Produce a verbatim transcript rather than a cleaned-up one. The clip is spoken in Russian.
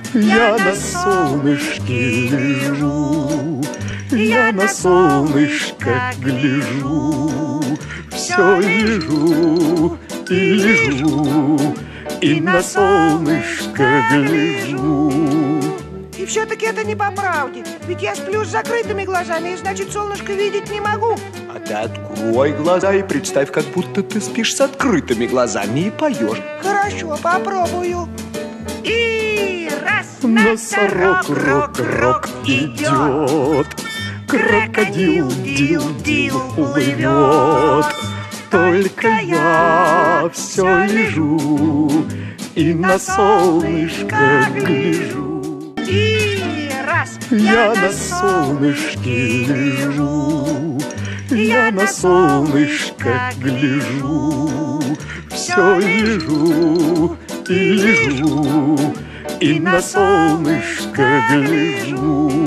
Я на солнышке лежу, я на солнышко гляжу, все лежу и лежу, и на солнышко гляжу. И все-таки это не по правде. Ведь я сплю с закрытыми глазами, и значит, солнышко видеть не могу. А ты открой глаза и представь, как будто ты спишь с открытыми глазами и поешь. Хорошо, попробую. И раз, носорог, рок, рок идет, крокодил, дил, дил плывет. Только я все лежу и на солнышко гляжу. И раз, я на солнышке лежу, я на солнышко гляжу, все лежу и лежу, и на солнышко гляжу.